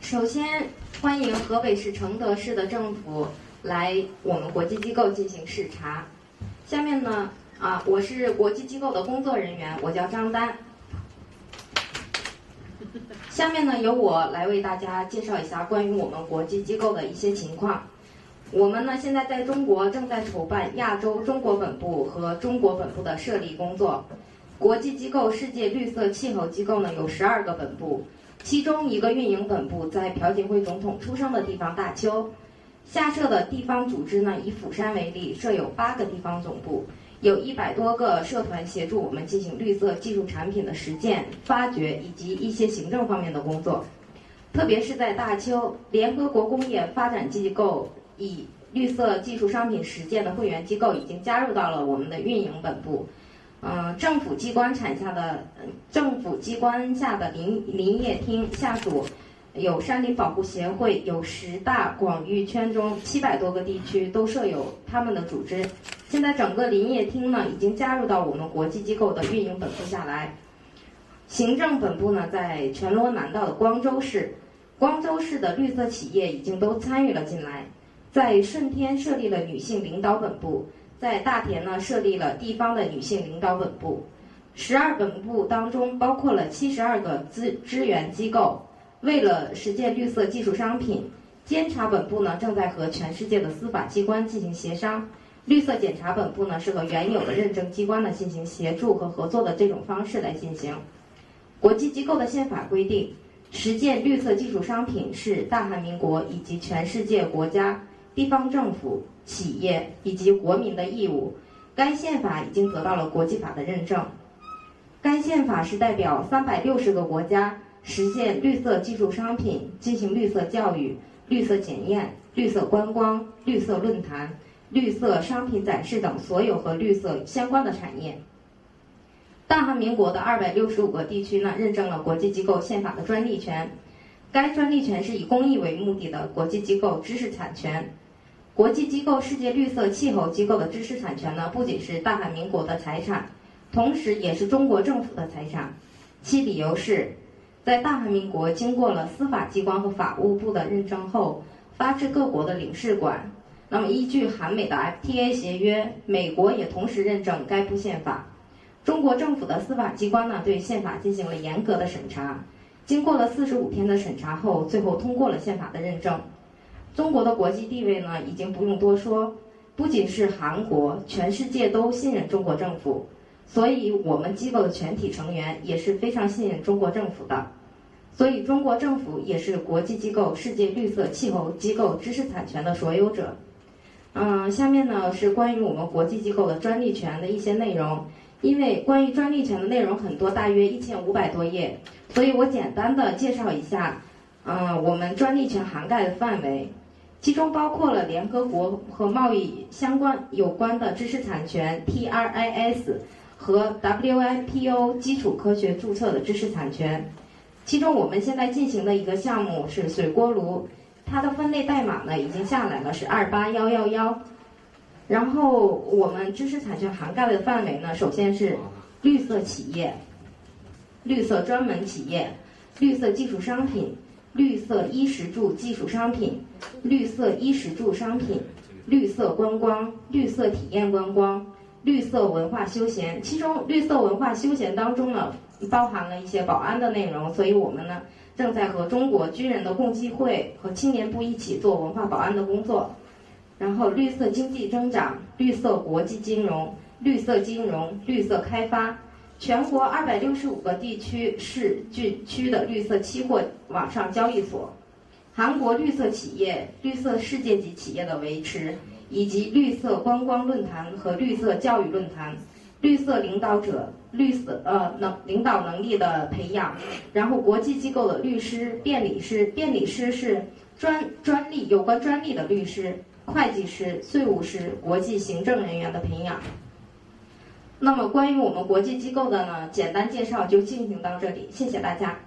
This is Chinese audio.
首先欢迎河北市承德市的政府来我们国际机构进行视察。下面呢，我是国际机构的工作人员，我叫张丹。下面呢，由我来为大家介绍一下关于我们国际机构的一些情况。我们呢，现在在中国正在筹办亚洲中国本部和中国本部的设立工作。国际机构世界绿色气候机构呢有12个本部，其中一个运营本部在朴槿惠总统出生的地方大邱。下设的地方组织呢，以釜山为例，设有8个地方总部，有100多个社团协助我们进行绿色技术产品的实践、发掘以及一些行政方面的工作。特别是在大邱，联合国工业发展机构以绿色技术商品实践的会员机构已经加入到了我们的运营本部。政府机关下的林业厅下属有山林保护协会，有10大广域圈中700多个地区都设有他们的组织。现在整个林业厅呢已经加入到我们国际机构的运营本部下来。行政本部呢在全罗南道的光州市，光州市的绿色企业已经都参与了进来。在顺天设立了女性领导本部，在大田呢设立了地方的女性领导本部。12本部当中包括了72个支援机构。为了实践绿色技术商品，监察本部呢正在和全世界的司法机关进行协商。绿色检查本部呢是和原有的认证机关呢进行协助和合作的这种方式来进行。国际机构的宪法规定，实践绿色技术商品是大韩民国以及全世界国家、地方政府、企业以及国民的义务。该宪法已经得到了国际法的认证。该宪法是代表360个国家实现绿色技术商品，进行绿色教育、绿色检验、绿色观光、绿色论坛、绿色商品展示等所有和绿色相关的产业。大韩民国的265个地区呢，认证了国际机构宪法的专利权。该专利权是以公益为目的的国际机构知识产权。国际机构世界绿色气候机构的知识产权呢，不仅是大韩民国的财产，同时也是中国政府的财产。其理由是，在大韩民国经过了司法机关和法务部的认证后，发至各国的领事馆。那么依据韩美的 FTA 协约，美国也同时认证该部宪法。中国政府的司法机关呢，对宪法进行了严格的审查，经过了45天的审查后，最后通过了宪法的认证。中国的国际地位呢，已经不用多说，不仅是韩国，全世界都信任中国政府，所以我们机构的全体成员也是非常信任中国政府的。所以中国政府也是国际机构世界绿色气候机构知识产权的所有者。下面呢是关于我们国际机构的专利权的一些内容。因为关于专利权的内容很多，大约1500多页，所以我简单的介绍一下，我们专利权涵盖的范围，其中包括了联合国和贸易有关的知识产权 TRIS 和 WIPO 基础科学注册的知识产权。其中我们现在进行的一个项目是水锅炉，它的分类代码呢已经下来了，是28111。然后我们知识产权涵盖的范围呢，首先是绿色企业、绿色专门企业、绿色技术商品、绿色衣食住技术商品、绿色衣食住商品、绿色观光、绿色体验观光、绿色文化休闲。其中绿色文化休闲当中呢，包含了一些保安的内容，所以我们呢正在和中国军人的共济会和青年部一起做文化保安的工作。然后绿色经济增长、绿色国际金融、绿色金融、绿色开发，全国265个地区市郡区的绿色期货网上交易所，韩国绿色企业、绿色世界级企业的维持，以及绿色观光论坛和绿色教育论坛，绿色领导者、领导能力的培养，然后国际机构的律师、辩理师是专利有关专利的律师。会计师、税务师、国际行政人员的培养。那么关于我们国际机构的呢，简单介绍就进行到这里，谢谢大家。